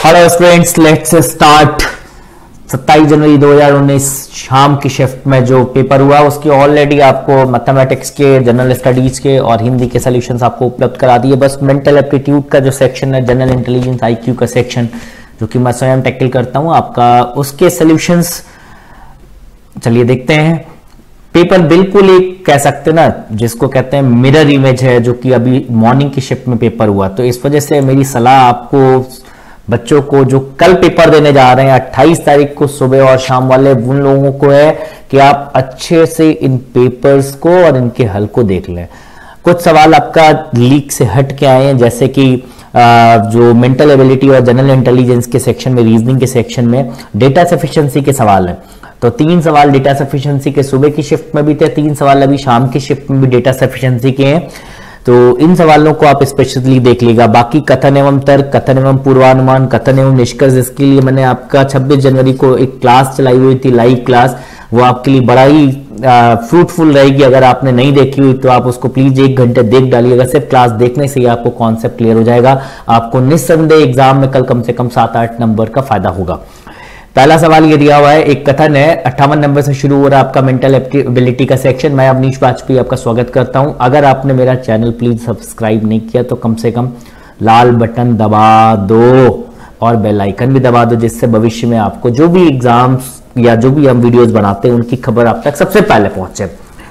Hello students, let's start. 27 जनवरी 2019 शाम की शिफ्ट में जो पेपर हुआ उसकी ऑलरेडी आपको मैथमेटिक्स के, जनरल स्टडीज के और हिंदी के सॉल्यूशंस आपको उपलब्ध करा दिए। बस मेंटल एप्टीट्यूड का जो सेक्शन है, जनरल इंटेलिजेंस आईक्यू का सेक्शन, जो कि मैं स्वयं टैकल करता हूं आपका, उसके सॉल्यूशंस चलिए देखते हैं। पेपर बिल्कुल एक कह सकते हैं ना, जिसको कहते हैं मिरर इमेज है, जो कि अभी मॉर्निंग की शिफ्ट में पेपर हुआ। तो इस वजह से मेरी सलाह आपको, बच्चों को जो कल पेपर देने जा रहे हैं 28 तारीख को सुबह और शाम वाले, उन लोगों को है कि आप अच्छे से इन पेपर्स को और इनके हल को देख लें। कुछ सवाल आपका लीक से हट के आए हैं, जैसे कि जो मेंटल एबिलिटी और जनरल इंटेलिजेंस के सेक्शन में, रीजनिंग के सेक्शन में डेटा सफिशिएंसी के सवाल हैं। तो 3 सवाल डेटा सफिशिएंसी के सुबह की शिफ्ट में भी थे, 3 सवाल अभी शाम की शिफ्ट में भी डेटा सफिशिएंसी के हैं। तो इन सवालों को आप स्पेशली देख लीजिएगा। बाकी कथन एवं तर्क, कथन एवं पूर्वानुमान, कथन एवं निष्कर्ष, इसके लिए मैंने आपका 26 जनवरी को एक क्लास चलाई हुई थी, लाइव क्लास। वो आपके लिए बड़ा ही फ्रूटफुल रहेगी। अगर आपने नहीं देखी हुई तो आप उसको प्लीज 1 घंटे देख डालिएगा। सिर्फ क्लास देखने से ही आपको कॉन्सेप्ट क्लियर हो जाएगा। आपको निस्संदेह एग्जाम में कल कम से कम 7-8 नंबर का फायदा होगा। पहला सवाल ये दिया हुआ है, एक कथन है, 58 नंबर से शुरू हो रहा है आपका मेंटल एबिलिटी का सेक्शन। मैं अवनीश वाजपेयी आपका स्वागत करता हूं। अगर आपने मेरा चैनल प्लीज सब्सक्राइब नहीं किया तो कम से कम लाल बटन दबा दो और बेल आइकन भी दबा दो, जिससे भविष्य में आपको जो भी एग्जाम्स या जो भी हम वीडियोस बनाते हैं उनकी खबर आप तक सबसे पहले पहुंचे।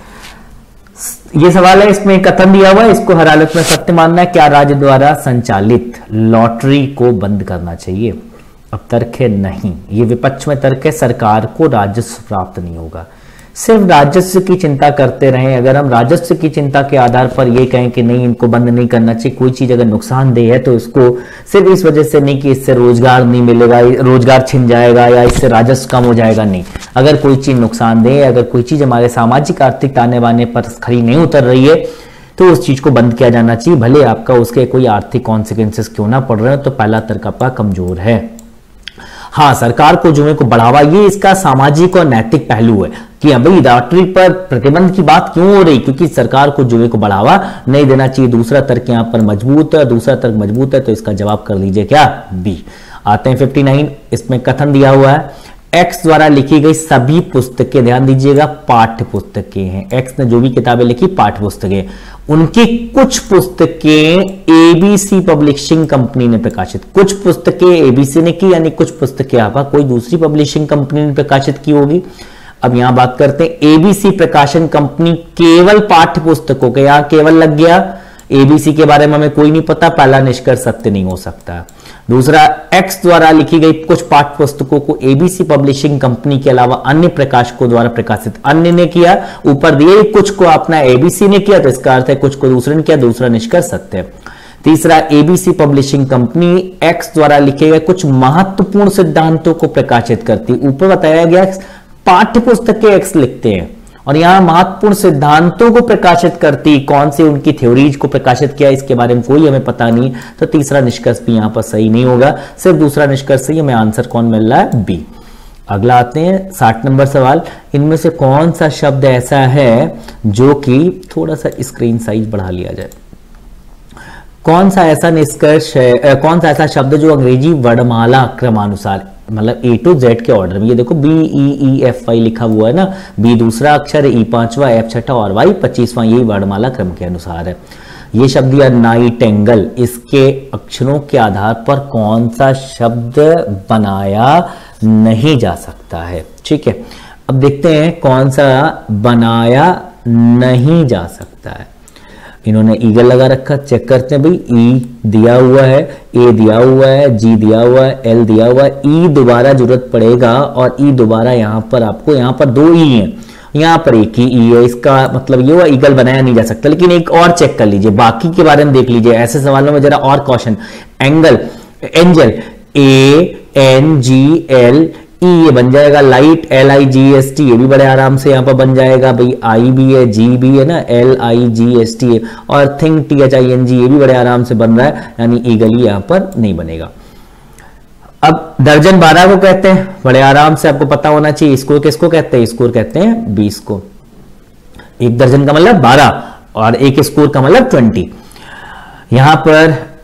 ये सवाल है, इसमें कथन दिया हुआ है, इसको हर हालत में सत्य मानना है। क्या राज्य द्वारा संचालित लॉटरी को बंद करना चाहिए? अब तर्क है नहीं। ये विपक्ष में तर्क है, सरकार को राजस्व प्राप्त नहीं होगा। सिर्फ राजस्व की चिंता करते रहें। अगर हम राजस्व की चिंता के आधार पर ये कहें कि नहीं, इनको बंद नहीं करना चाहिए, कोई चीज अगर नुकसानदेह है तो इसको सिर्फ इस वजह से नहीं कि इससे रोजगार नहीं मिलेगा, रोजगार छिन जाएगा या इससे राजस्व कम हो जाएगा, नहीं। अगर कोई चीज नुकसानदेह है, अगर कोई चीज हमारे सामाजिक आर्थिक ताने बाने पर खरी नहीं उतर रही है, तो उस चीज को बंद किया जाना चाहिए, भले आपका उसके कोई आर्थिक कॉन्सिक्वेंसेस क्यों ना पड़ रहे हो। तो पहला तर्क आपका कमजोर है। हाँ, सरकार को जुए को बढ़ावा, ये इसका सामाजिक और नैतिक पहलू है कि भाई लॉटरी पर प्रतिबंध की बात क्यों हो रही, क्योंकि सरकार को जुए को बढ़ावा नहीं देना चाहिए। दूसरा तर्क यहां पर मजबूत है, दूसरा तर्क मजबूत है, तो इसका जवाब कर लीजिए क्या, बी। आते हैं 59, इसमें कथन दिया हुआ है, एक्स द्वारा लिखी गई सभी पुस्तकें, ध्यान दीजिएगा, पाठ्य पुस्तकें हैं। एक्स ने जो भी किताबें लिखी पाठ्य पुस्तकें, उनकी कुछ पुस्तकें एबीसी पब्लिशिंग कंपनी ने प्रकाशित, कुछ पुस्तकें एबीसी ने की, यानी कुछ पुस्तकें आपका कोई दूसरी पब्लिशिंग कंपनी ने प्रकाशित की होगी। अब यहां बात करते हैं, एबीसी प्रकाशन कंपनी केवल पाठ्य पुस्तकों के, यहां केवल लग गया, एबीसी के बारे में हमें कोई नहीं पता, पहला निष्कर्ष सत्य नहीं हो सकता। दूसरा, एक्स द्वारा लिखी गई कुछ पाठ्य पुस्तकों को एबीसी पब्लिशिंग कंपनी के अलावा अन्य प्रकाशकों द्वारा प्रकाशित, अन्य ने किया, ऊपर दिए कुछ को अपना एबीसी ने किया, तो इसका अर्थ है कुछ को दूसरे ने किया, दूसरा निष्कर्ष सत्य है। तीसरा, एबीसी पब्लिशिंग कंपनी एक्स द्वारा लिखे गए कुछ महत्वपूर्ण सिद्धांतों को प्रकाशित करती, ऊपर बताया गया पाठ्य पुस्तकें एक्स लिखते हैं और यहां महत्वपूर्ण सिद्धांतों को प्रकाशित करती, कौन से उनकी थ्योरीज को प्रकाशित किया इसके बारे में कोई हमें पता नहीं। तो तीसरा निष्कर्ष भी यहां पर सही नहीं होगा, सिर्फ दूसरा निष्कर्ष सही, हमें आंसर कौन मिल रहा है, बी। अगला आते हैं 60 नंबर सवाल, इनमें से कौन सा शब्द ऐसा है जो कि, थोड़ा सा स्क्रीन साइज बढ़ा लिया जाए, कौन सा ऐसा निष्कर्ष है, कौन सा ऐसा शब्द जो अंग्रेजी वर्णमाला क्रमानुसार, मतलब A to Z के ऑर्डर में, ये देखो BEEFY लिखा हुआ है ना, B दूसरा अक्षर, E पांचवा, F छठा और Y 25वां, यही वर्णमाला क्रम के अनुसार है। ये शब्द या नाइटेंगल, इसके अक्षरों के आधार पर कौन सा शब्द बनाया नहीं जा सकता है, ठीक है। अब देखते हैं कौन सा बनाया नहीं जा सकता है। इन्होंने ईगल लगा रखा, चेक करते हैं भाई, ई दिया हुआ है, ए दिया हुआ है, जी दिया हुआ है, एल दिया हुआ है, ई दोबारा जरूरत पड़ेगा और ई दोबारा यहां पर आपको, यहां पर 2 ई है, यहां पर एक ही ई है, इसका मतलब ये हुआ ईगल बनाया नहीं जा सकता। लेकिन एक और चेक कर लीजिए, बाकी के बारे में देख लीजिए, ऐसे सवालों में जरा और caution. Angle, angel, ANGL, E ये बन जाएगा, लाइट LIGST, ये भी बड़े आराम से यहां पर बन जाएगा भाई, आई भी है, जी भी है ना, LIGST है, और थिंक THING ये भी बड़े आराम से बन रहा है, यानी ईगली यहां पर नहीं बनेगा। अब दर्जन 12 को कहते हैं, बड़े आराम से आपको पता होना चाहिए। स्कोर किसको कहते हैं? स्कोर कहते हैं 20 को। एक दर्जन का मतलब 12 और एक स्कोर का मतलब 20। यहां पर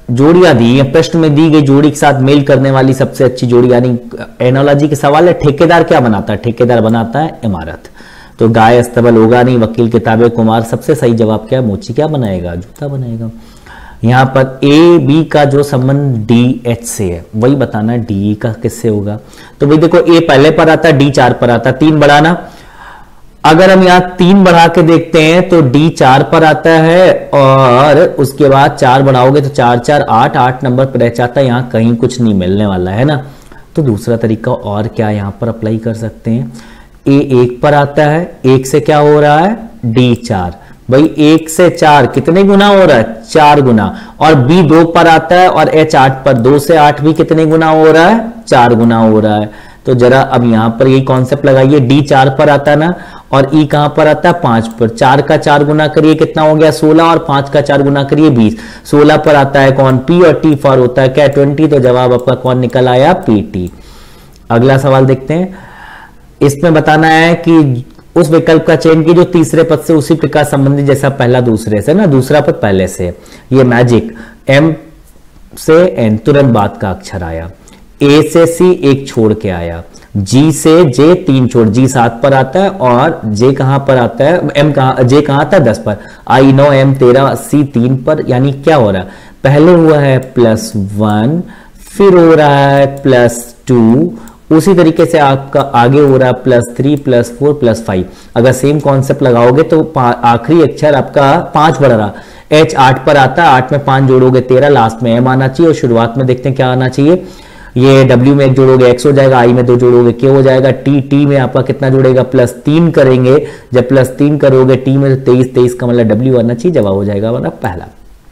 जोड़ियां दी है, प्रश्न में दी गई जोड़ी के साथ मेल करने वाली सबसे अच्छी जोड़ी, यानी एनोलॉजी के सवाल है। ठेकेदार क्या बनाता है? ठेकेदार बनाता है इमारत। तो गाय अस्तबल होगा नहीं, वकील किताबें कुमार। सबसे सही जवाब क्या है? मोची क्या बनाएगा? जूता बनाएगा। यहां पर ए बी का जो संबंध डी एच से है वही बताना है डी का किससे होगा। तो भाई देखो ए पहले पर आता है, डी 4 पर आता है, 3 बढ़ाना। अगर हम यहां 3 बढ़ा के देखते हैं तो डी 4 पर आता है और उसके बाद 4 बढ़ाओगे तो 4 4 8 8 नंबर पर रह जाता है। यहां कहीं कुछ नहीं मिलने वाला है ना। तो दूसरा तरीका और क्या यहां पर अप्लाई कर सकते हैं? ए 1 पर आता है, 1 से क्या हो रहा है? डी 4। भाई 1 से 4 कितने गुना हो रहा है? 4 गुना। और बी 2 पर आता है और एच 8 पर, 2 से 8 भी कितने गुना हो रहा है? 4 गुना हो रहा है। तो जरा अब यहां पर यही कॉन्सेप्ट लगाइए, डी 4 पर आता ना और ई कहां पर आता है? 5 पर। 4 का 4 गुना करिए कितना हो गया? 16 और 5 का 4 गुना करिए 20। 16 पर आता है कौन? पी और टी फॉर होता है क्या? 20। तो जवाब आपका कौन निकल आया? P T. अगला सवाल देखते हैं। इसमें बताना है कि उस विकल्प का चयन की जो तीसरे पद से उसी प्रकार संबंधित जैसा पहला दूसरे से ना, दूसरा पद पहले से। ये मैजिक, एम से एन तुरंत बाद का अक्षर आया, ए से सी एक छोड़ के आया, जी से जे 3 छोड़, जी 7 पर आता है और जे कहां पर आता है? एम कहां, जे कहां आता है? 10 पर। आई नो एम 13, सी 3 पर। यानी क्या हो रहा है? पहले हुआ है +1, फिर हो रहा है +2, उसी तरीके से आपका आगे हो रहा है +3 +4 +5। अगर सेम कॉन्सेप्ट लगाओगे तो आखिरी अक्षर आपका 5 बढ़ रहा, H 8 पर आता है, 8 में 5 जोड़ोगे 13, लास्ट में M आना चाहिए और शुरुआत में देखते हैं क्या आना चाहिए। ये W में 1 जोड़ोगे X हो जाएगा, I में 2 जोड़ोगे K हो जाएगा, T में आपका कितना जोड़ेगा? +3 करेंगे। जब +3 करोगे T में तो 23 का मतलब W आना चाहिए, जवाब हो जाएगा मतलब पहला।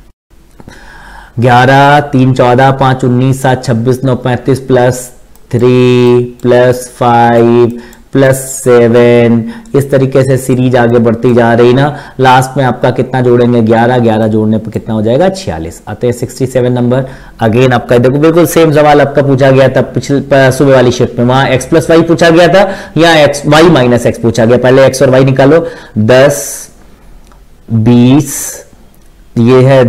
11 3 14 5 19 7 26 9 35 +3 +5 +7 इस तरीके से सीरीज आगे बढ़ती जा रही ना। लास्ट में आपका कितना जोड़ेंगे? 11, 11 जोड़ने पर कितना हो जाएगा? 46। आते हैं 67 नंबर। अगेन आपका देखो बिल्कुल सेम सवाल आपका पूछा गया था पिछले सुबह वाली शिफ्ट में। वहां x + y पूछा गया था, यहाँ y - x पूछा गया। पहले x और y निकालो। 10 20 ये है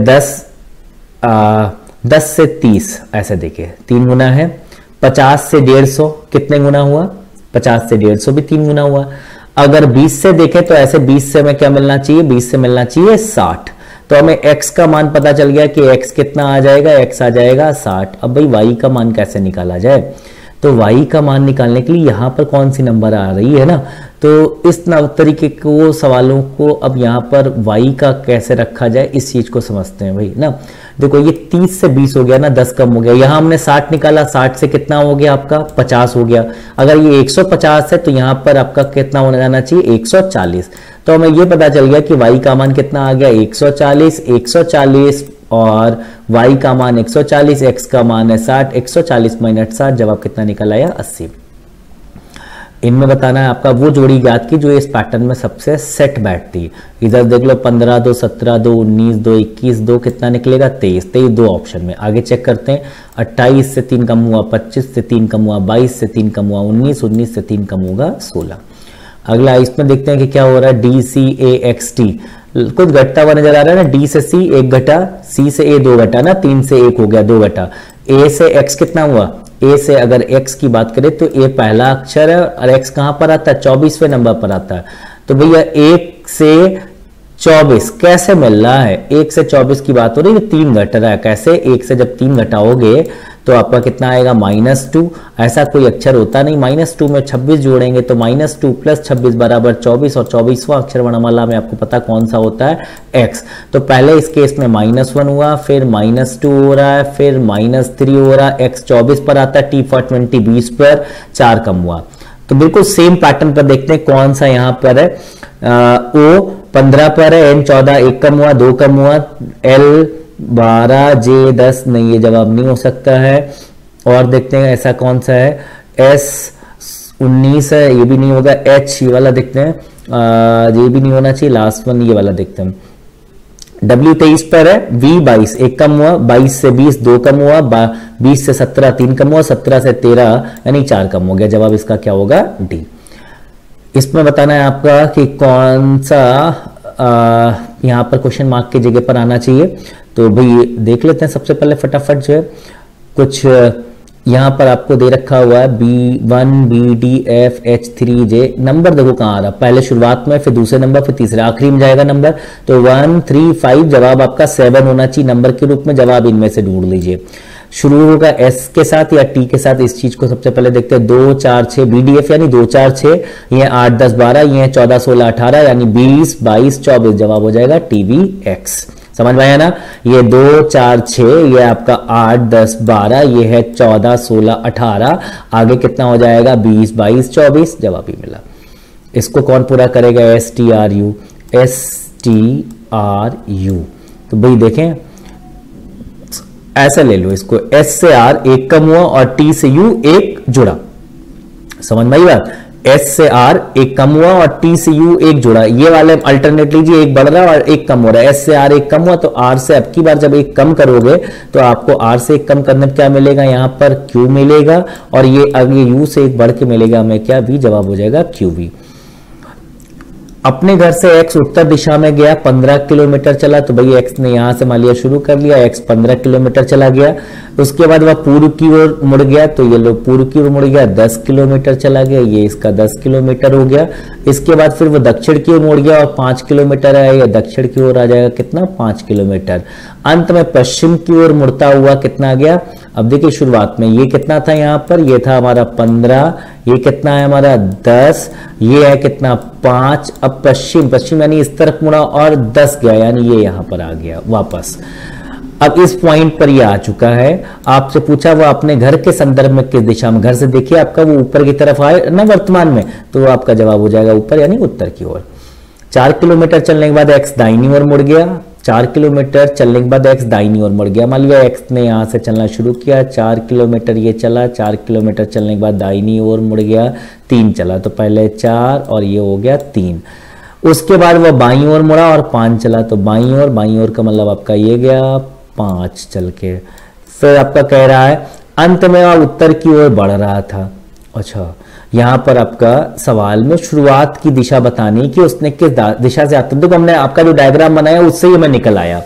10 से 30 ऐसे देखिए 3 गुना है। 50 से 150 कितने गुना हुआ? 50 से 150 भी 3 गुना हुआ। अगर 20 से देखें तो ऐसे 20 से हमें क्या मिलना चाहिए? 20 से मिलना चाहिए 60। तो हमें x का मान पता चल गया कि x कितना आ जाएगा? x आ जाएगा 60। अब भाई y का मान कैसे निकाला जाए? तो y का मान निकालने के लिए यहां पर कौन सी नंबर आ रही है ना, तो इस तरीके को सवालों को अब यहां पर y का कैसे रखा जाए इस चीज को समझते हैं भाई ना। देखो ये 30 से 20 हो गया ना, 10 कम हो गया। यहां हमने 60 निकाला, 60 से कितना हो गया आपका? 50 हो गया। अगर ये 150 है तो यहां पर आपका कितना होने जाना चाहिए? 140। तो हमें ये पता चल गया कि y का मान कितना आ गया? 140 140 और y का मान 140, x का मान है 60, 140 - 60 जवाब कितना निकल आया? 80। इनमें बताना है आपका वो जोड़ी ज्ञात की जो इस पैटर्न में सबसे सेट बैठती। इधर देख लो 15 2 17 2 19 2 21 2 कितना निकलेगा? 23 23 दो ऑप्शन में। आगे चेक करते हैं। 28 से 3 कम हुआ 25 से 3 कम हुआ 22 से 3 कम हुआ 19 19 से 3 कम होगा 16। अगला इसमें देखते हैं कि क्या हो रहा है। DCAXT कुछ घटता हुआ नजर आ रहा है ना। D से C 1 घटा, C से A 2 घटा ना, 3 से 1 हो गया 2 घटा। A से X कितना हुआ? A से अगर X की बात करें तो A पहला अक्षर है और X कहां पर आता है? 24वें नंबर पर आता है। तो भैया 1 से 24 कैसे मिल रहा है? 1 से 24 की बात हो रही है, 3 घट रहा है। कैसे? 1 से जब 3 घटाओगे तो आपका कितना आएगा? -2। ऐसा कोई अक्षर होता नहीं। -2 में 26 जोड़ेंगे तो -2 + 26 बराबर 24 और 24वां अक्षर वर्णमाला में आपको पता कौन सा होता है? X। तो पहले इस केस में -1 हुआ, फिर -2 हो रहा है, फिर -3 हो रहा है। X 24 पर आता है, T for 20 20 पर, 4 कम हुआ। तो बिल्कुल सेम पैटर्न पर देखते हैं कौन सा यहां पर है। O 15 पर है, N 14 1 कम हुआ 2 कम हुआ, L 12 J 10 नहीं, ये जवाब नहीं हो सकता है। और देखते हैं ऐसा कौन सा है। S 19 है, ये भी नहीं होगा। H ये वाला देखते हैं, ये भी नहीं होना चाहिए। लास्ट वन ये वाला देखते हैं। W 23 पर है, V 22 1 कम हुआ, 22 से 20 2 कम हुआ, 20 से 17 3 कम हुआ, 17 से 13 यानी 4 कम हो गया। जवाब इसका क्या होगा? D। इसमें बताना है आपका कि कौन सा यहां पर क्वेश्चन मार्क की जगह पर आना चाहिए। तो भाई देख लेते हैं सबसे पहले फटाफट जो है कुछ यहां पर आपको दे रखा हुआ है B1 BDFH3J। नंबर देखो कहां आ रहा, पहले शुरुआत में, फिर दूसरे नंबर, फिर तीसरे, आखिरी में जाएगा नंबर। तो 1 3 5 जवाब आपका 7 होना चाहिए नंबर के रूप में। जवाब इनमें से ढूंढ लीजिए। शुरू होगा S के साथ या T के साथ। इस चीज को सबसे पहले देखते हैं। 2 4 6 BDF यानी 2 4 6, ये 8 10 12, ये 14 16 18 यानी 20 22 24। जवाब हो जाएगा TVX। समझ में आया ना? ये 2 4 6, ये आपका 8 10 12, ये है 14 16 18, आगे कितना हो जाएगा 20 22 24। जवाब ही मिला। इसको कौन पूरा करेगा? STRU। STRU तो भाई देखें ऐसा ले लो इसको, S से R एक कम हुआ और T से U एक जुड़ा। समझ में आई बात? S से R एक कम हुआ और T से U एक जुड़ा। ये वाले अल्टरनेट लीजिए, एक बढ़ रहा है और एक कम हो रहा है। S से R एक कम हुआ तो R से अब की बार जब एक कम करोगे तो आपको R से एक कम करने में क्या मिलेगा? यहां पर Q मिलेगा और ये आगे U से एक बढ़ के मिलेगा हमें क्या? V। जवाब हो जाएगा QV। अपने घर से X उत्तर दिशा में गया, 15 किलोमीटर चला। तो भाई X ने यहां से मान लिया शुरू कर लिया, X 15 किलोमीटर चला गया। उसके बाद वह पूर्व की ओर मुड़ गया, तो ये लो पूर्व की ओर मुड़ गया, 10 किलोमीटर चला गया, ये इसका 10 किलोमीटर हो गया। इसके बाद फिर वो दक्षिण की ओर मुड़ गया और 5 किलोमीटर है, या दक्षिण की ओर आ जाएगा कितना? 5 किलोमीटर। अंत में पश्चिम की ओर मुड़ता हुआ कितना गया? अब देखिए शुरुआत में ये कितना था, यहां पर ये था हमारा 15, ये कितना है हमारा 10, ये है कितना 5। अब पश्चिम यानी इस तरफ मुड़ा और 10 गया, यानी ये यहां पर आ गया वापस। अब इस पॉइंट पर ये आ चुका है। आपसे पूछा वो अपने घर के संदर्भ में किस दिशा में? घर से देखिए आपका वो ऊपर की तरफ आए ना वर्तमान में, तो आपका जवाब हो जाएगा ऊपर यानी उत्तर की ओर। 4 किलोमीटर चलने के बाद X दाहिनी ओर मुड़ गया। 4 किलोमीटर चलने के बाद X दाहिनी ओर मुड़ गया। मान लिया X ने यहां से चलना शुरू किया, 4 किलोमीटर ये चला, 4 किलोमीटर चलने के बाद दाहिनी ओर मुड़ गया, 3 चला। तो पहले 4 और ये हो गया 3। उसके बाद वह बाईं ओर मुड़ा और 5 चला। तो बाईं ओर का मतलब आपका ये गया 5 चल के। फिर आपका कह रहा है अंत में वह उत्तर की ओर बढ़ रहा था। अच्छा, यहां पर आपका सवाल में शुरुआत की दिशा बतानी कि उसने किस दिशा से आता। देखो हमने आपका जो डायग्राम बनाया उससे ही मैं निकल आया।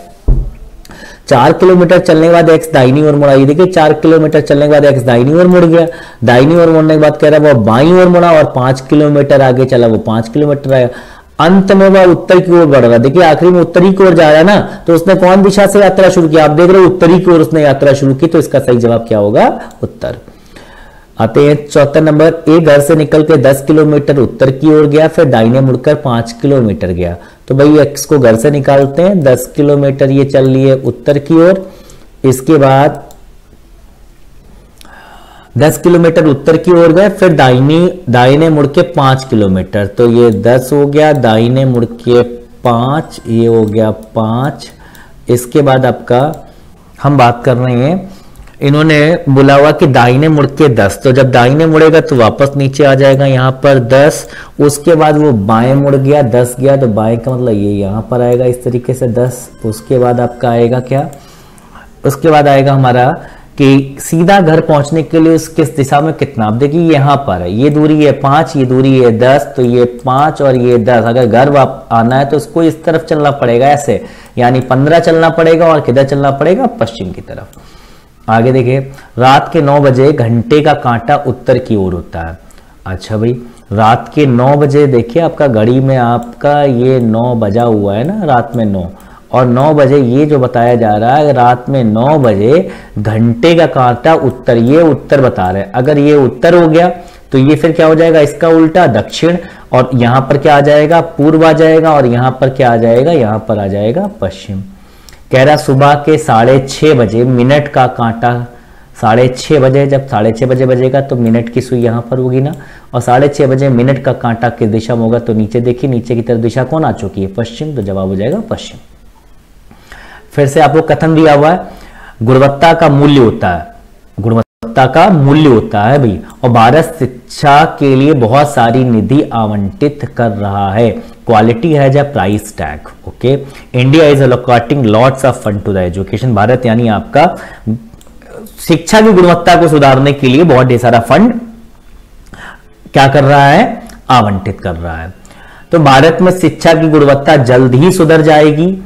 4 किलोमीटर चलने के बाद X दाहिनी ओर मुड़ा। ये देखिए 4 किलोमीटर चलने के बाद X दाहिनी ओर मुड़ गया। दाहिनी ओर मुड़ने के बाद कह रहा है वो बाईं ओर मुड़ा और 5 किलोमीटर आगे चला, वो 5 किलोमीटर आया। अंत में वह उत्तर की ओर बढ़ रहा। देखिए आखिरी में उत्तरी की ओर जा रहा है ना, तो उसने कौन दिशा से यात्रा शुरू की? आप देख रहे हो उत्तरी की ओर उसने यात्रा शुरू की, तो इसका सही जवाब क्या होगा? उत्तर। आते हैं चौथा नंबर। ए घर से निकल के 10 किलोमीटर उत्तर की ओर गया, फिर दाहिने मुड़कर 5 किलोमीटर गया। तो भाई X को घर से निकालते हैं। 10 किलोमीटर ये चल लिए उत्तर की ओर, इसके बाद 10 किलोमीटर उत्तर की ओर गए, फिर दाहिने मुड़ के 5 किलोमीटर। तो ये 10 हो गया, दाहिने मुड़ के 5, ये हो गया 5। इसके बाद आपका हम बात कर रहे हैं, इन्होंने बोला हुआ कि दाहिने मुड़ के 10, तो जब दाहिने मुड़ेगा तो वापस नीचे आ जाएगा यहां पर 10। उसके बाद वो बाएं मुड़ गया, 10 गया, तो बाएं का मतलब ये यहां पर आएगा इस तरीके से 10। उसके बाद आपका आएगा क्या? उसके बाद आएगा हमारा कि सीधा घर पहुंचने के लिए उस किस दिशा में कितना। अब देखिए यहां पर है, ये दूरी है 5, ये दूरी है 10, तो ये 5 और ये 10। अगर घर आना है तो उसको इस तरफ चलना पड़ेगा ऐसे, यानी 15 चलना पड़ेगा और किधर चलना पड़ेगा? पश्चिम की तरफ। आगे देखिए, रात के 9 बजे घंटे का कांटा उत्तर की ओर होता है। अच्छा भाई, रात के 9 बजे देखिए आपका घड़ी में आपका ये 9 बजा हुआ है ना, रात में 9, और 9 बजे ये जो बताया जा रहा है रात में 9 बजे घंटे का कांटा उत्तर, ये उत्तर बता रहे हैं। अगर ये उत्तर हो गया तो ये फिर क्या हो जाएगा? इसका उल्टा दक्षिण, और यहां पर क्या आ जाएगा? पूर्व आ जाएगा, और यहां पर क्या आ जाएगा? यहां पर आ जाएगा पश्चिम। कह रहा सुबह के 6:30 बजे मिनट का कांटा, 6:30 बजे, जब 6:30 बजे बजेगा तो मिनट की सुई यहां पर होगी ना, और 6:30 बजे मिनट का कांटा किस दिशा में होगा? तो नीचे देखिए, नीचे की तरफ दिशा कौन आ चुकी है? पश्चिम। तो जवाब हो जाएगा पश्चिम। फिर से आपको कथन दिया हुआ है, गुणवत्ता का मूल्य होता है, गुणवत्ता का मूल्य होता है भाई, और भारत शिक्षा के लिए बहुत सारी निधि आवंटित कर रहा है। Quality has a price tag. Okay, India is allocating lots of fund to the education. Bharat यानी आपका शिक्षा की गुणवत्ता को सुधारने के लिए बहुत ढेर सारा फंड क्या कर रहा है? आवंटित कर रहा है। तो भारत में शिक्षा की गुणवत्ता जल्द ही सुधर जाएगी।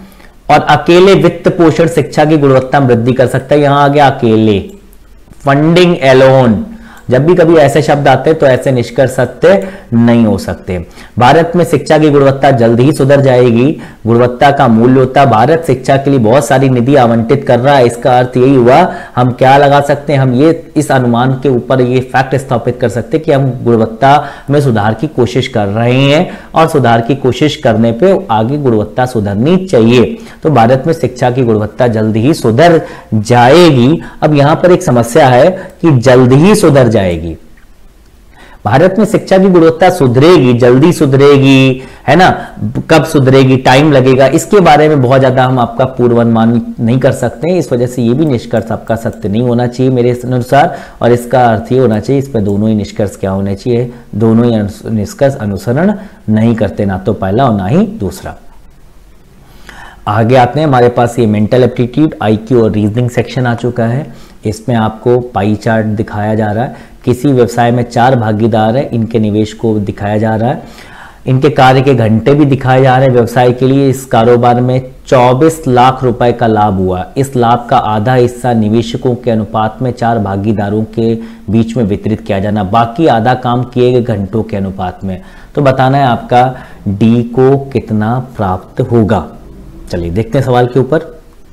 और अकेले वित्त पोषण शिक्षा की गुणवत्ता में वृद्धि कर सकता है। यहां आ गया अकेले, फंडिंग एलोन। जब भी कभी ऐसे शब्द आते हैं तो ऐसे निष्कर्ष सत्य नहीं हो सकते। भारत में शिक्षा की गुणवत्ता जल्द ही सुधर जाएगी। गुणवत्ता का मूल्य होता है, भारत शिक्षा के लिए बहुत सारी निधि आवंटित कर रहा है। इसका अर्थ यही हुआ, हम क्या लगा सकते हैं, हम ये इस अनुमान के ऊपर ये फैक्ट स्थापित कर सकते हैं कि हम गुणवत्ता में सुधार की कोशिश कर रहे हैं और सुधार की कोशिश करने पे आगे गुणवत्ता सुधरनी चाहिए। तो भारत में शिक्षा की गुणवत्ता जल्द ही सुधर जाएगी। अब यहां पर एक समस्या है कि जल्द ही सुधर जाएगी। भारत में शिक्षा की गुणवत्ता सुधरेगी, जल्दी सुधरेगी, है ना, कब सुधरेगी, टाइम लगेगा, इसके बारे में बहुत ज्यादा हम आपका पूर्वानुमान नहीं कर सकते हैं। इस वजह से ये भी निष्कर्ष आपका सत्य नहीं होना चाहिए मेरे अनुसार, और इसका अर्थ ये होना चाहिए, इस पर दोनों ही निष्कर्ष क्या होने चाहिए, दोनों ही निष्कर्ष अनुसरण नहीं करते, ना तो पहला और ना ही दूसरा। आगे आते हैं, हमारे पास ये मेंटल एप्टीट्यूड, आईक्यू और रीजनिंग सेक्शन आ चुका है। इसमें आपको पाई चार्ट दिखाया जा रहा है। किसी व्यवसाय में 4 भागीदार है, इनके निवेश को दिखाया जा रहा है, इनके कार्य के घंटे भी दिखाए जा रहे हैं। व्यवसाय के लिए इस कारोबार में 24 लाख रुपए का लाभ हुआ। इस लाभ का आधा हिस्सा निवेशकों के अनुपात में 4 भागीदारों के बीच में वितरित किया जाना, बाकी आधा काम किए गए घंटों के अनुपात में। तो बताना है आपका डी को कितना प्राप्त होगा। चलिए देखते हैं सवाल के ऊपर।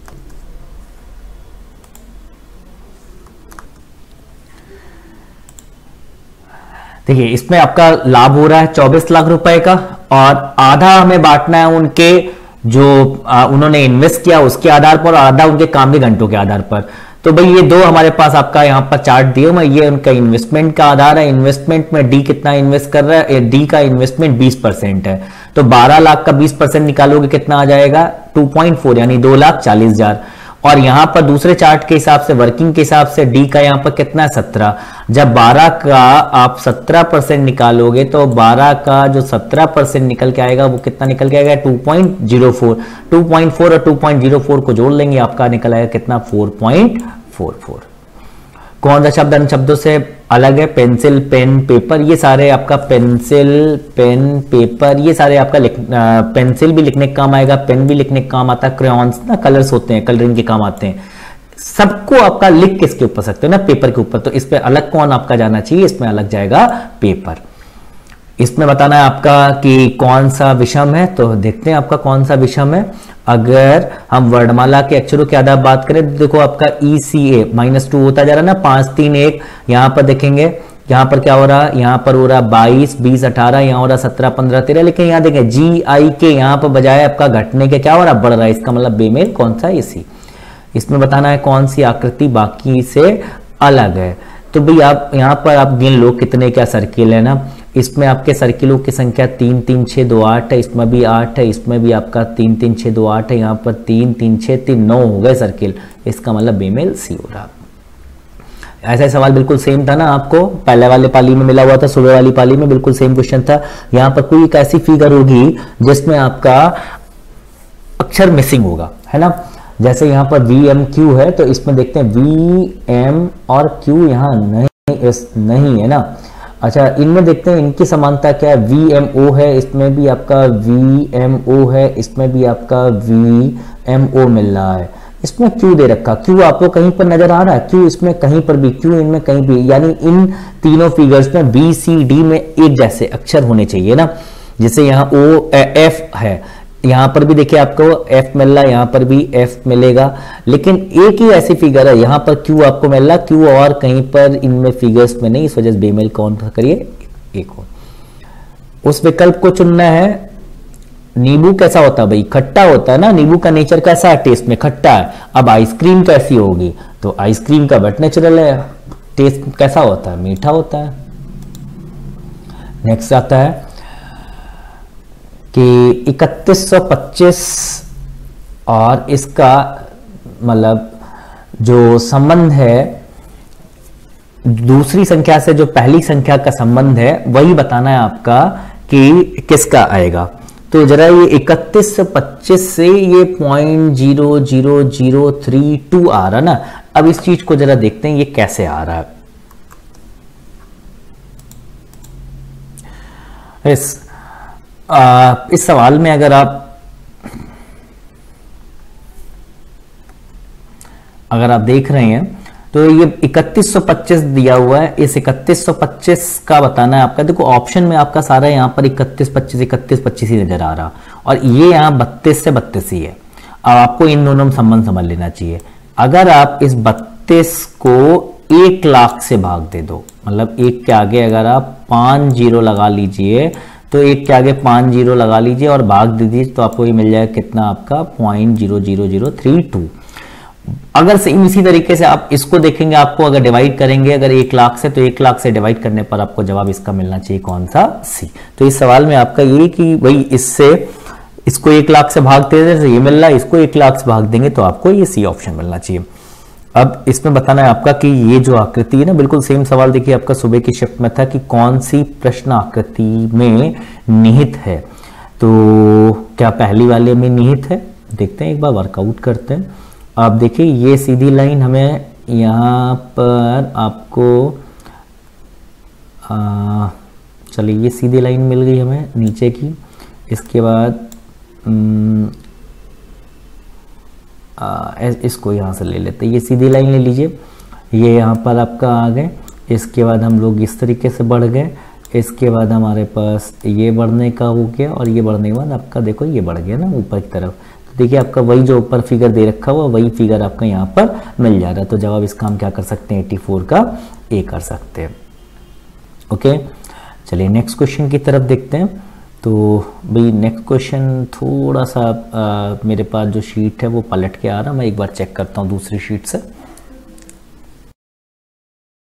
देखिए, इसमें आपका लाभ हो रहा है 24 लाख रुपए का, और आधा हमें बांटना है उनके जो उन्होंने इन्वेस्ट किया उसके आधार पर, और आधा उनके काम के घंटों के आधार पर। तो भाई ये दो हमारे पास आपका यहाँ पर चार्ट दिए हुए, ये उनका इन्वेस्टमेंट का आधार है। इन्वेस्टमेंट में डी कितना इन्वेस्ट कर रहा है, डी का इन्वेस्टमेंट 20% है, तो 12 लाख का 20% निकालोगे कितना आ जाएगा, 2.4 यानी 2,40,000। और यहां पर दूसरे चार्ट के हिसाब से, वर्किंग के हिसाब से डी का यहां पर कितना है 17। जब 12 का आप 17% निकालोगे तो 12 का जो 17% निकल के आएगा वो कितना निकल के आएगा, 2.04। 2.4 और 2.04 को जोड़ लेंगे, आपका निकल आएगा कितना, 4.44। कौन सा शब्द अन्य शब्दों से अलग है, पेंसिल, पेन, पेपर, ये सारे आपका पेंसिल, पेन, पेपर, ये सारे आपका पेंसिल भी लिखने का काम आएगा, पेन भी लिखने का काम आता है, क्रेयॉन्स ना कलर्स होते हैं, कलरिंग के काम आते हैं। सबको आपका लिख किसके ऊपर सकते हो ना, पेपर के ऊपर। तो इस पे अलग कौन आपका जाना चाहिए, इसमें अलग जाएगा पेपर। इसमें बताना है आपका कि कौन सा विषम है, तो देखते हैं आपका कौन सा विषम है। अगर हम वर्णमाला के अक्षरों की आधार बात करें तो देखो आपका ECA -2 होता जा रहा है ना, 5, 3, 1। यहां पर देखेंगे, यहां पर क्या हो रहा है, यहां पर हो रहा 22, 20, 18, यहां हो रहा 17, 15, 13। लेकिन यहां देखें GI यहां पर बजाय आपका घटने के क्या हो रहा, बढ़ रहा है। इसका मतलब बेमेल कौन सा, इसी। इसमें बताना है कौन सी आकृति बाकी से अलग है। तो भाई आप यहां पर आप गिन लो कितने क्या सर्किल है ना। इसमें आपके सर्किलों की संख्या 3, 3, 6, 2, 8 है, इसमें भी 8 है, इसमें भी आपका 3, 3, 6, 2, 8 है, यहाँ पर 3, 3, 6, 3, 9 हो गए सर्किल। इसका मतलब बेमेल सी हो रहा। ऐसा सवाल बिल्कुल सेम था ना, आपको पहले वाले पाली में मिला हुआ था, सुबह वाली पाली में बिल्कुल सेम क्वेश्चन था। यहाँ पर कोई एक ऐसी फिगर होगी जिसमें आपका अक्षर मिसिंग होगा, है ना। जैसे यहाँ पर VMQ है, तो इसमें देखते हैं VM और Q यहाँ नहीं है ना। अच्छा, इनमें देखते हैं इनकी समानता क्या है, VMO है, इसमें भी आपका VMO है, इसमें भी आपका VMO मिल रहा है। इसमें Q दे रखा, Q आपको कहीं पर नजर आ रहा है, Q इसमें कहीं पर भी, Q इनमें कहीं भी, यानी इन तीनों फिगर्स में BCD में एक जैसे अक्षर होने चाहिए ना। जैसे यहाँ OF है, यहां पर भी देखिए आपको F मिल रहा है, यहां पर भी F मिलेगा, लेकिन एक ही ऐसी फिगर है, यहां पर Q आपको मिल रहा, Q और कहीं पर इनमें फिगर्स में नहीं। इस वजह से बेमेल कौन सा करिए, एक हो। उस विकल्प को चुनना है। नींबू कैसा होता है भाई, खट्टा होता है ना, नींबू का नेचर कैसा है, टेस्ट में खट्टा है। अब आइसक्रीम कैसी होगी, तो आइसक्रीम का बट नेचुरल है, टेस्ट कैसा होता है, मीठा होता है। नेक्स्ट आता है कि 3125 और इसका मतलब जो संबंध है दूसरी संख्या से, जो पहली संख्या का संबंध है, वही बताना है आपका कि किसका आएगा। तो जरा ये 3125 से ये 0.00032 आ रहा ना। अब इस चीज को जरा देखते हैं ये कैसे आ रहा है। इस सवाल में अगर आप अगर आप देख रहे हैं तो ये 3125 दिया हुआ है, इस 3125 का बताना है आपका। देखो ऑप्शन में आपका सारा यहाँ पर 3125 ही नजर आ रहा, और ये यहाँ 32 से 32 ही है। अब आपको इन दोनों में संबंध समझ लेना चाहिए। अगर आप इस 32 को 1 लाख से भाग दे दो, मतलब 1 के आगे अगर आप 5 जीरो लगा लीजिए, तो 1 के आगे 5 जीरो लगा लीजिए और भाग दे दीजिए, तो आपको ये मिल जाएगा कितना, आपका 0.00032। अगर सेम इसी तरीके से आप इसको देखेंगे, आपको अगर डिवाइड करेंगे अगर 1 लाख से, तो 1 लाख से डिवाइड करने पर आपको जवाब इसका मिलना चाहिए कौन सा, सी। तो इस सवाल में आपका ये कि भाई इससे इसको 1 लाख से भाग देने से ये मिल रहा है, इसको 1 लाख से भाग देंगे तो आपको ये सी ऑप्शन मिलना चाहिए। अब इसमें बताना है आपका कि ये जो आकृति है ना, बिल्कुल सेम सवाल देखिए आपका सुबह की शिफ्ट में था कि कौन सी प्रश्न आकृति में निहित है। तो क्या पहली वाले में निहित है, देखते हैं एक बार वर्कआउट करते हैं। आप देखिए ये सीधी लाइन हमें यहाँ पर आपको चलिए ये सीधी लाइन मिल गई हमें नीचे की। इसके बाद इसको यहाँ से ले लेते हैं, ये सीधी लाइन ले लीजिए, ये यहाँ पर आपका आ गए। इसके बाद हम लोग इस तरीके से बढ़ गए, इसके बाद हमारे पास ये बढ़ने का हो गया, और ये बढ़ने के बाद आपका देखो ये बढ़ गया ना ऊपर की तरफ। तो देखिए आपका वही जो ऊपर फिगर दे रखा हुआ वही फिगर आपका यहाँ पर मिल जा रहा है। तो जवाब इसका हम क्या कर सकते हैं, 84 का ए कर सकते हैं। ओके, चलिए नेक्स्ट क्वेश्चन की तरफ देखते हैं। तो भाई नेक्स्ट क्वेश्चन थोड़ा सा मेरे पास जो शीट है वो पलट के आ रहा, मैं एक बार चेक करता हूँ दूसरी शीट से।